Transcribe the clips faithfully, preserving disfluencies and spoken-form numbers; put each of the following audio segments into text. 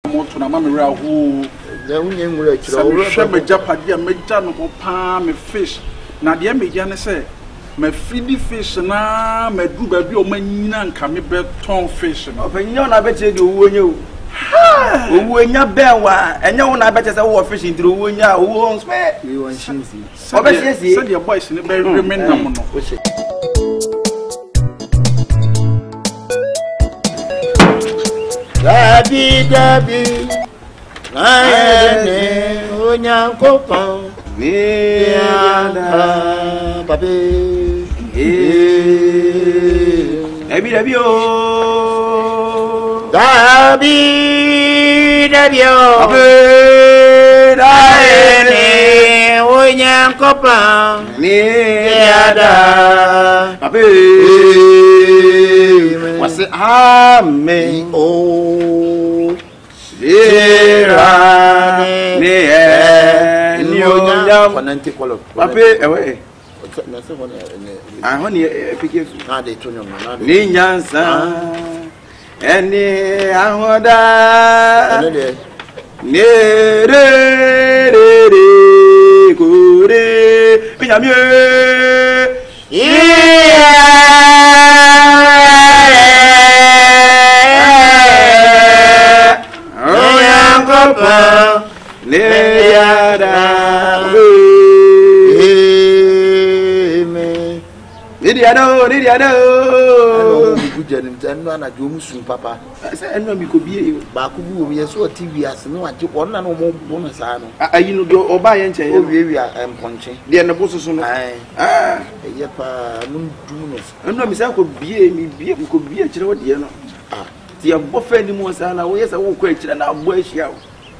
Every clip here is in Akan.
moto na ma me ra ho ya unye nwura kira o hwe me japade me ja no ho pa me fish na de me ja ne se me feed fish na me du ba bi o manyina nka me beton fish no opanyo na beche de owo nye o owo nya benwa enye wo na beche se wo fish ndiro owo nya owo nspe we won shinzi obeche sie se de boys ne be remain nam no Dabi dabi Ayene onyankopon ni ada pape eh dabi dabi o dabi dabi o pape ayene onyankopon ni ada pape wase amen oh Sira ni e ni onya fananti kolo pape ewe na se wona ah honi epike na de tonyo na ni nyansa eni ahoda ni re re re kure binyamie Papa Neyada Amen Nidiado Nidiado Bujani mtano na jomusu papa sa eno mi ko bie ba ko bu mi so T V ase no age ko na no mo no sa no ayi no do oba ye nche o wie wie emponche de ne bososo no ah eye pa no du no eno mi sa ko bie mi bie ko bie kire wo de no ah ti abo fa ni mo sa na wo yesa wo ko akira na abo ahia wo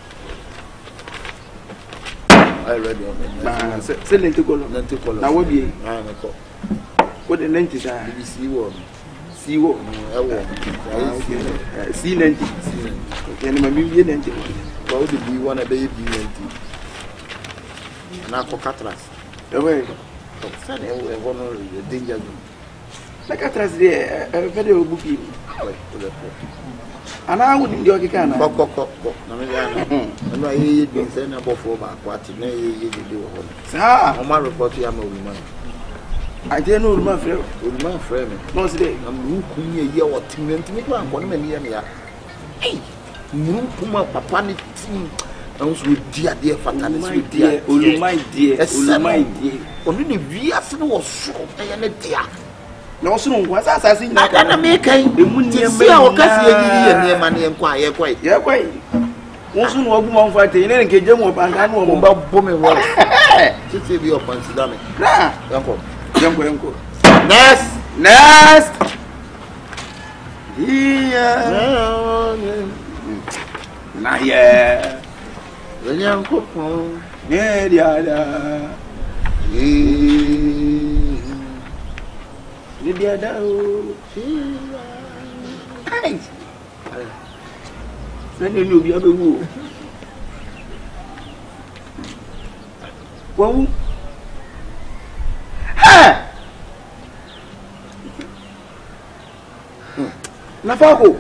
I ready on na se se lente ko lente ko na wo bie ah na ko wo de lente sa bi si wo si wo e wo si lente ke ni ma mi bie lente ko wo de bi wo na be bi lente na ko katras e we sa ne wo e wo no danger zone na katras de e fe de obuki ana wo ndi okika na kokokoko na me ya na no ayi bi se na bofo ba kwati na ye ye de wo ho sa o ma report ya ma uluma ade no uluma frɛ uluma frɛ me no se de na mu kunye ye wo timenti me kwa nkɔ na me ya me ya ei mu kuma papa ni tim na so di ade fata ne so di uluma die uluma die onu ni wiase no wo so ya na dia na osu ngwa sa sa sin na na me kan emu nie me sia o kasi yiri ye ne ma ne nkwa ye kwai ye kwai osu no ogu mo mfa te ne nke je mo banka no mo ba bo me wo titi bi o consider me na yanko yanko yanko next next yeah na ye yanko pon ne dia da ni dia da o ai sani ni obi abewu wo ha na fako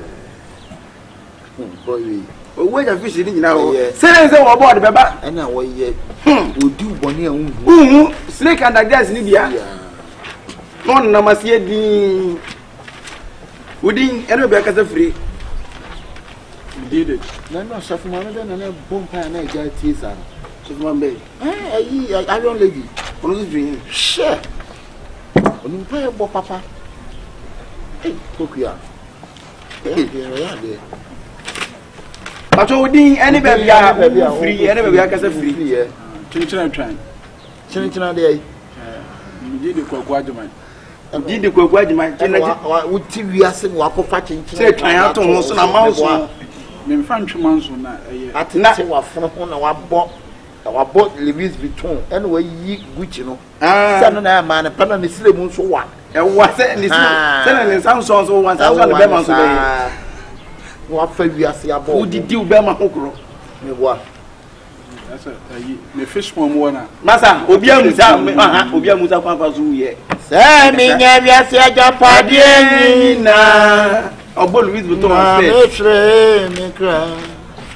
boy o we ja fish ni nyina o sele se wo board beba na wo ye odi uboni a hu hu snake and gas ni bia non na masie di udin eno be kasa free did it na no chef man na na bompa na ja tisa chef man be eh ayi iron lady ono so free she onu pa e bo papa eh kokuya eh ya de pato udin ene be bia free ene be bia kasa free eh chinchina twan chinchina de ayi mi did ko ko adman did the Kwagwaji, would T V as in Wako Fatting, say, I don't know, so I'm also in French months on that. At nothing was from our bought our boat Levis Vuitton, anyway, ye which you know. Ah, and I man, a pen on the syllable so what? And what's it? Telling some songs or one thousand Bemans today. What fed we are see about? Who did you Bema Hokro? Me what? That's a me fish from water. Massa, Obia Musa, Obia Musa Papazu, yeah. Semi nyavya si ajapadie na obolu with buto face me kra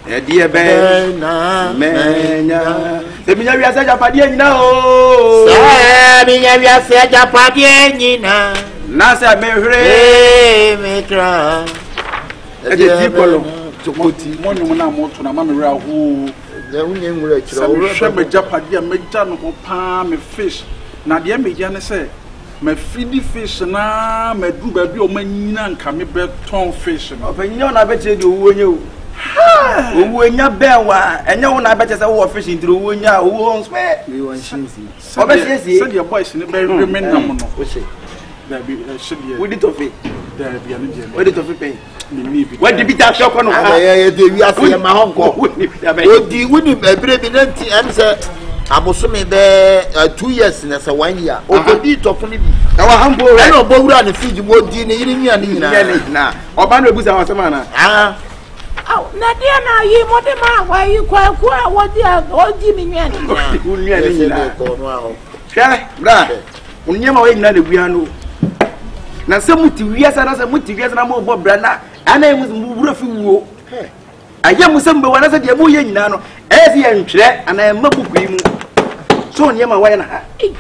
e die be na menya se minya wiase japade nyina o se minya wiase japade nyina na se mehwere e metra e de dipolo chokoti monyo na moto na mamere ahu ya unye nwura kira o hwe me japade me gya no ho pa me fish na de me gya ne se me feed fish na me du ba bi o manyina nka me beton fish no opanyinya na beche de owo nye o owo nya benwa enya wo na beche se wo fish ndiro owo nya owo nspe we wan shinzi obesiesie se de boys ne be remain na mo no o se da bi she de we di tofi da bi anu je we di tofi pen ni ni bi we di bi ta shop no ha ye de wi ase ma honko odi woni ebire bi nanti am se abosome be two years na se one year ogodi tofu ni bi na wa hambo e no bowura ne fiji mo di ne yiri nua ne nyina na oba no ebusa wa sema na ah aw na dia na yi mo de ma wa yi kwa kwa wodi oji mi nua ne nua ne nyina ko no aho hwe bra unyema we nyina na bua no na se muti wiasa na se muti wiasa na mo bo bra na ana mu wura fi wuo aye mu se mbe wana se de mo ye nyina no e se ye ntwere ana ma buku yi mu so nyema wa na ha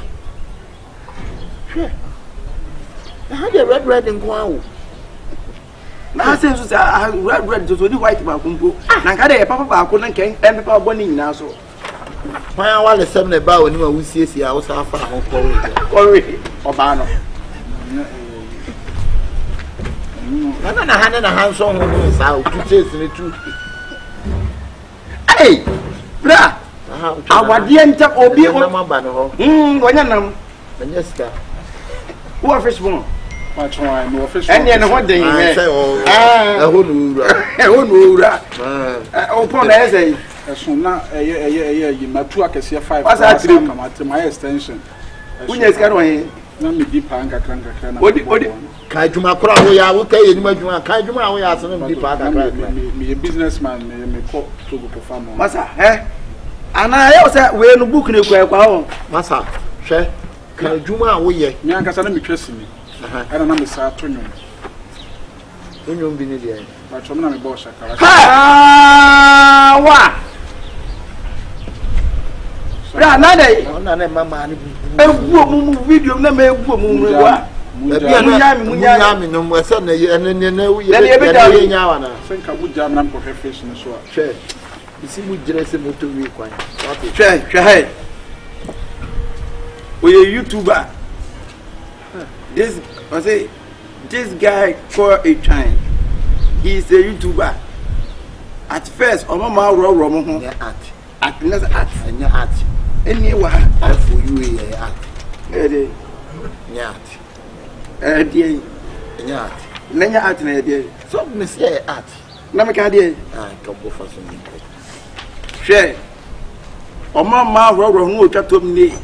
hwe ha de red red nko awo na se so sa red red so di white ba kumpo na nka de papa ba ko na nken em papa bo ni nyina so pa wale sem na ba oni ma wusiesie a wo sa fa ho ko we ko we oba no na na hane na hanso ho no sa o tu chase ne tu ei bra awade enta obi o na ba no ho mm wonya nam anya ska wo fish bon ma chwa no fish ene ne ho den he ah ho no ura e ho no ura ah o pon na ese eso na eye eye eye yi matu akese five What's that dream? kamate my extension unya ska no he na me di pa nka kran kra na odi odi ka juma kura wo ya wo kai ni ma juma ka juma wo ya so no di pa ka ka me me businessman me me ko to go perform masa eh ana ye se we no book ne kwa kwa ho masa hwe ka juma wo ye me anka sa na me twesi ni ana na me sa to nyom onyom bi ni dia ba chom na me bo shakara ha wa bra na dai ona na mama ni ebuo mu video na me ebuo mu wa bia munya mi munya mi no mo se na ye ne ne wo ye ye nya wa na senka buja na ko fish ni so a hwe isi mu jire se moto wi kwan hwe hwe hai we YouTuber this I say this guy called a Twan. He's a YouTuber. At first omo ma ro ro mo ho art at next at nya art any wa for you e art eh de nya art eh de nya art nanya at na de so me say art na me ka de ah ka bo fa so ni hwe omo ma ro ro ho otwa tom ni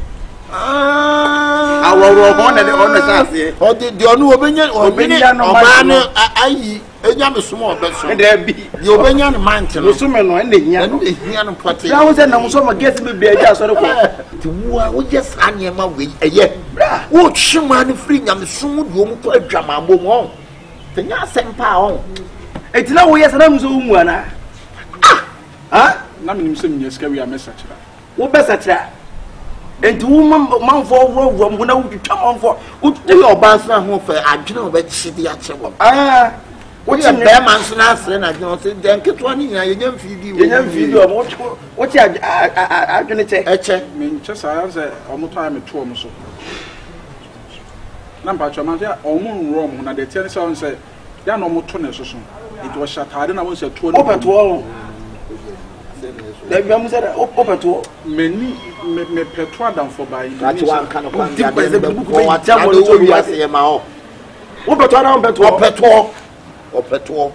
ah aworo ho na de ho na sase o de de onu obenya obenya no ma no ayi enya me sumo obeso de bi de obenya no man te no so me no na hia no hia no pote ya wo se na mo so ma guess me bia ja so ko ti wo a wo just anye ma we eye wo chima no free nyam sumu de omu to adwama bom ho te nya sempa ho etina wo yes na mo so mu ana ah na me nim se me ska wi a message ra wo besa tira enti wo manfo wo wo mo na wo twitwa manfo wo de yo ba so ho fa adwene wo be chi de ache wo ah wo che be man so na asre na de se de nketo ani nya ye nyam fidi wo ye nyam fidi wo wo che adwene che eche me nche sa ya se omo to ya me to omo so na mpa choma ya omo nro omo na de tie se on se ya no omo to na so so it was shatade na won se to o peto o le bi amu se o peto meni me me peto adam for by ati wan kan ko Di pa se buku ko wa cha ta mo mo to to wi wi ase ma o o peto na o peto o peto o peto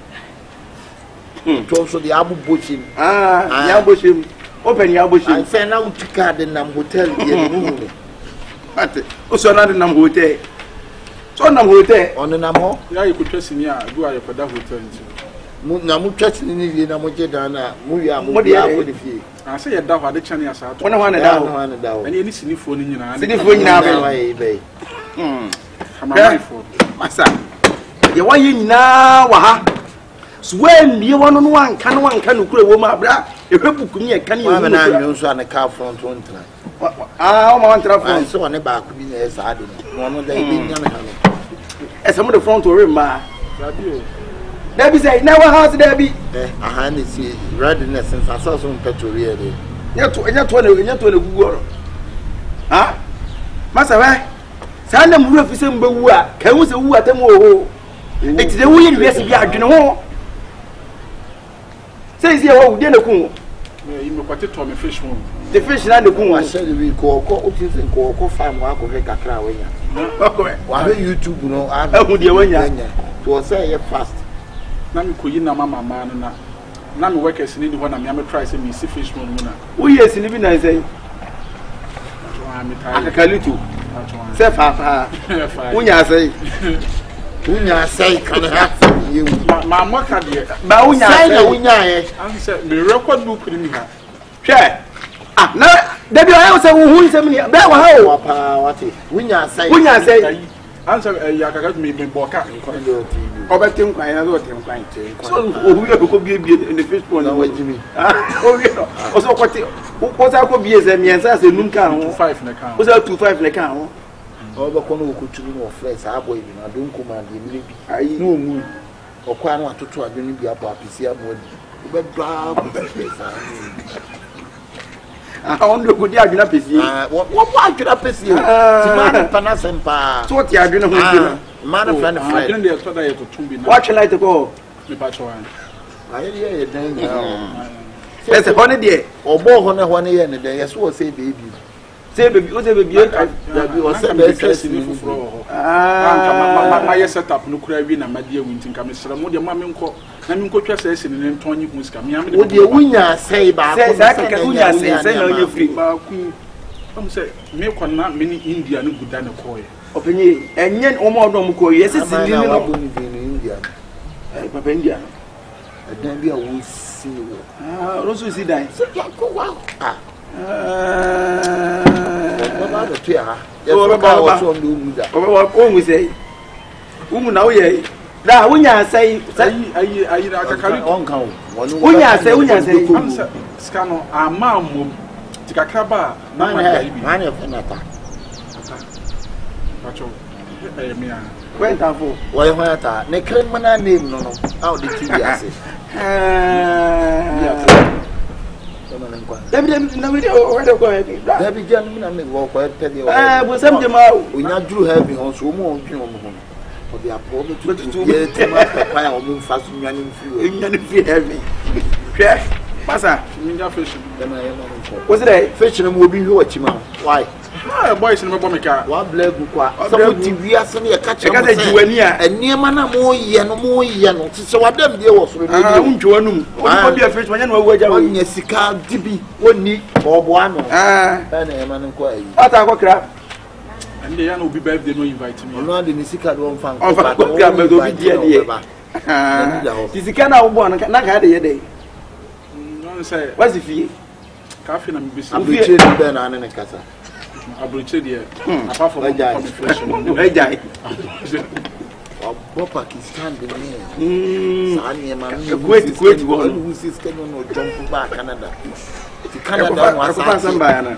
hmm to so de abu bochim ah ya boshim o pen ya boshim an se na utika de nam hotel ye no mu ate o so na de nam hotel so nam hotel on na mo ya yi kutwesi ni a do aye kwada hotel nti mu na mu twati ni wie na mo je dan na mu wi a mo bia ko de fie a se ye da ho ade chane asa to wona wana da ho na da ho eni ni sinifo ni nyina sidi fo nyina be be be hmm hamamai fo masa ye wa ye nyina wa ha Swear me one on one can one can create woman bra. If you book me a can you have an iron on a car front one tonight. Ah, I want to so on a back be as I did. One of them as some of the front to remember. Debbie say never has Debbie. Eh, I hand it see readiness since I saw some petrol really. Yet to yet to yet to the Google. Ah, Master, send them with some bua. Can we say who at them? It's the way we are, you know. Says here, oh, dinner cool. You got it to me fish room. The fish and the cool. I said we call coaches and call farm work of a cacra. Why YouTube, no, I don't know when say fast. Nami Kyinkyinaa mama man na. Nami workers need one and I'm try me see fish room. We yes, living I say. I can little. Say, Papa. Unya say. Unya say, can have you. My mother, but Unya say, Unya, I said, me record book in here. Share. Ah, no, Debbie, I also who is a minute. That was how, what it. Unya say, Unya say, answer a Yaka me been Boka. Over Tim Quine, I wrote him quite. So, we could be in the fish pond away, Jimmy. Oh, yeah. Also, what I could be as a man says, a noon count, five in the count. Was out to five in the count. Over Cono could choose more friends. I believe I don't command the maybe. I know moon or quite want to try to be up a P C M wood. But blah, I want to go down up his what could up his Panas and Pa. So what you are doing? Man of friend, I didn't dare to be. Watch a light to go. The patron. I hear a day now. There's a holiday or more on a one year and a day. As well, say baby. Say baby, what ever be that was best in the floor. Ah, my set up no craving and my dear winter comes. I'm with your mammy. I'm going to say in the Tony who's coming. Would you win? Say, but I can say, no, you're free. Come say, make one not many Indian who done a coy. Opinion, and yet, or more don't call yes, it's in India. Papa India. And then we will see you. Ah, also see that. Ah. What the tear? What we say? Who know ye? Now, when you say, I carry on count. When you say, when you say, Scano, our mom, Tikakaba, man of another. Went out for why what are they claim my name? No, no, how did you say? Every gentleman walk quite petty. I was something out. We not drew heavy on so more. They are probably to get too much fire or move fast in your feet heavy. Massa, fishing. Was it a fishing will be watching? Why? Boys in my bomica, one black book. We are sending a catch and near Mana more yen, more yen. So what them dear was with you. What be a fish when you know where you're a cigar, Dippy, one knee or one. Ah, and man inquiry. What I got crap. And the young will be back, they no invite me. Not in the cigar one fan. Oh, I could grab a good dear. Ah, this is kind of one, not had a day. What's the fee? Coffee and business. I'm between Ben and a casa. I brought you apart from my dad. I died. Papa is standing there. Sunny, man, great, great one who's is coming or jump back Canada. If you Canada was passing by.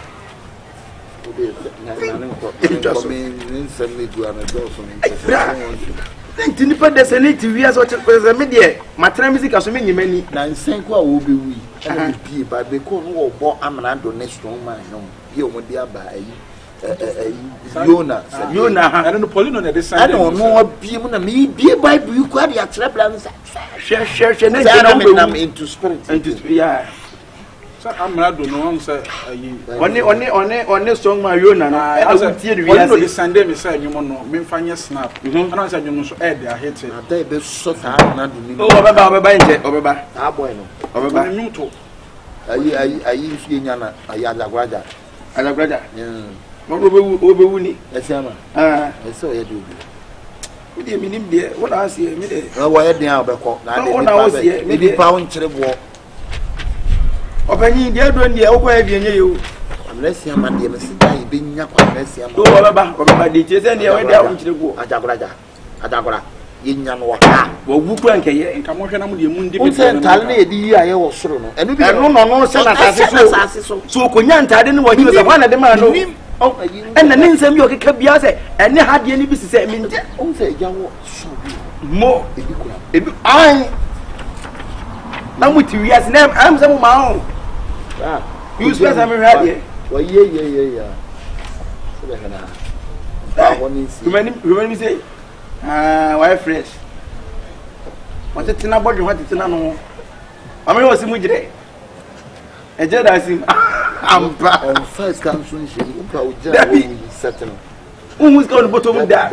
Independence and to we as what was a media. My time music as many many. Nine Sanqua will be we. But they call no more Amanado next strong man. You would be by Yona. Yona, I don't know, Polino, I don't know what people me be by you quite your trap and share, share, share, and into spirit. Yeah. I'm not the one, sir. Only, only, only, only strong my Yona. I was a theory. We know the Sunday beside you, no, me find your snap. And I said, you must add their heads. They be so hard, not to oh, over by it, over by. Ah, bueno, over by you too. I use Yana, a Yada Grada. I love Grada. What over Winnie? That's Yama. Ah, I saw you do. What do you mean, dear? What I see, me? Oh, why are they out? When I was here, maybe pound to the wall. Open the other day, over you. Unless your man, dear, being your unless your mother, or by the chase, and the other down to the war. Adagra, Adagra. yenya no waka wo wuku anka ye nka mo hwe na mo de mu ndi o se ntale na edi aye wo soro no enu bi enu no no se na asase so so konya ntade ne wo hi so fa na de ma no ena ne nsem bi o keka bia se ene hade ne bi se mi nje o se ya wo so mo ebi kura ebi ai na mo ti wiase na am se mo ma on ah you spend am hade wa ye ye ye ya se be na ba woni si you many me say ah why fresh what it na bodwe what it na no am me wasi mu gire e je da sim ampa on first come soon she umpa o ja o settle um who's going to bottom da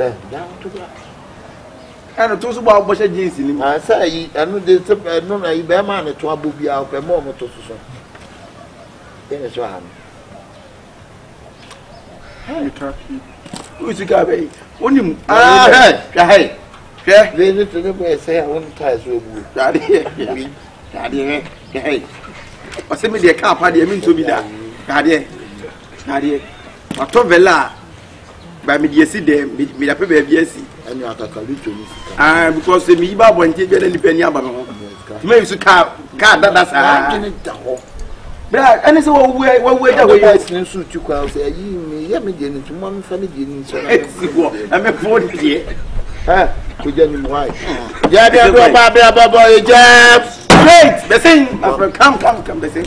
ana to so ba bo sha jeans ni ah say yi anu de no na yi be ma ne to abobia o pe mo mo to so ene so ha Hey, Turkey. Who's the guy? Onim. Ah, hey, hey. Yeah. They need to know say I want to so bu. Daddy. Daddy. Hey. O se me de ka pa de me nto bi da. Daddy. Daddy. Ma to vela. Ba me de si de me da pe ba bi asi. Anu akakalu to ni sika. Ah, because me ba bo ntie je ni pani aba me ho. Me use ka ka dada sa. Bra, any so we we we da we yes ni su tu kwa say yi me ya me de ni tu mo me fa ni de ni so na. Si wo, na me fo de. Ha, ko je ni mo ai. Ya de do ba ba ba ba e je. Wait, the thing, come come come the thing.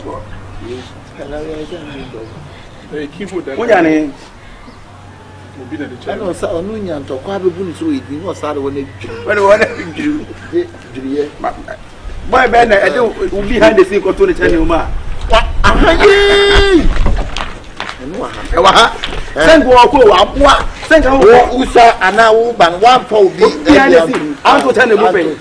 Hey, keep with that. Oya ni. Obi na de I che. know sa onu nya to kwa be bu ni so e di no sa de wona dwiri. When we want to do. Dwiri ye. Boy ben na e do behind the scene ko to the channel ma. Ahaye. Enu aha. E wa ha. Sen go ko wa boa. Sen ka Wo usa ana wo ban wan fa obi behind the scene. An to channel bu pe.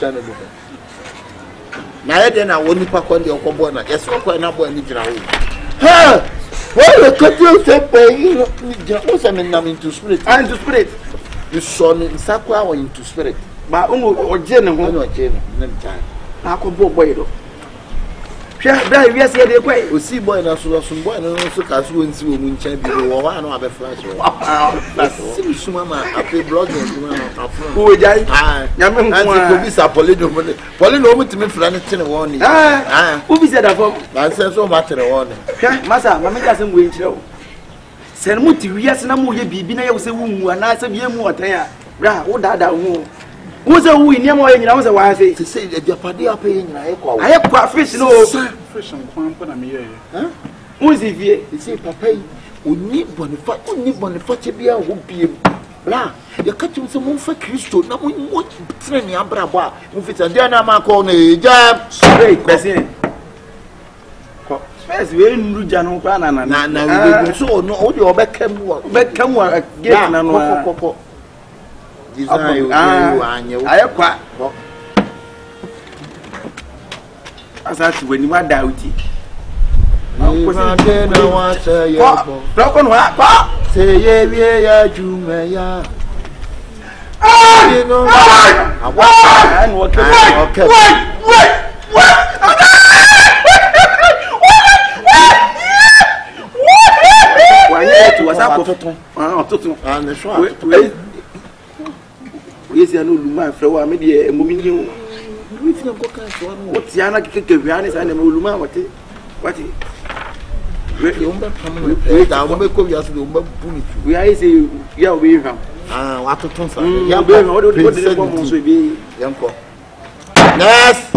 Na ye de na woni pa ko ndi okobo na. Yes ko na bo ni gira wo. Ha! What the country say pay you no say me nam into spirit. And to spirit. You son insakwa or into spirit. Ba unwo oje ne ho. No oje no na mta. Na ko bo boy do. Hwe bra wi ase de kwai. Osi boy na so so boy no so ka so nsi wo mu ncha bi wo wa na abe flash wo. Sim suma ma ape blog no na afro. Wo jai. Ah. Nyame nko Anti a. ko bi sa polido mo. Polido mo timi fra ne tene wo ni. Ah. Ah. Wo bi se da fo. Na se so ma tere wo ni. Hwe masa ma me ja se ngwe nkyere wo. Sen mu ti wi ase na mo ye bibi na ye wo se wu mu ana se bi mu otan a. Bra wo dada wo. Wo se wu ni mo ye nyina wo se wa se. Se se e diapade ape nyina e kwa wo. Aye kwa fish no. Fish and kwan pa na me ye. Huh? Wo si vie. Se papa yi oni bonifa oni bonifa che bia wo biem. Bra, ya katim se mo fa Kristo na mo mo tere ni abrabo a mo fita dia na ma ko na eja Hey, person. Ko. Space we nru ja no kwa na na. na na we so no o de obekam wo. Be kam wa gate na no. Ko ko ko. Design Ah, you anya wo. aye kwa. Asa ti we ni wa da uti. Na de na wa se ye Ko. bo. Bro ko no ha. Ko. Se ye wie ya jume ya. Ah! You know. Ah! Ah! No okay. Okay. Wait, wait, wait. Wanye tu wasa ko tuntun. Ah, tuntun. Ah, ne so We we we si anu luma afre wa me de emomi ni o. we fi ko kan so no. O ti ana keke wi ani sa na me luma wate. Wate. We umba pamu. We da mo be ko wi aso de umba buni tu. We ai say ya we hwam. Ah, wa tutun sa. Ya be o de o de ko mo so bi. Yanko. Next.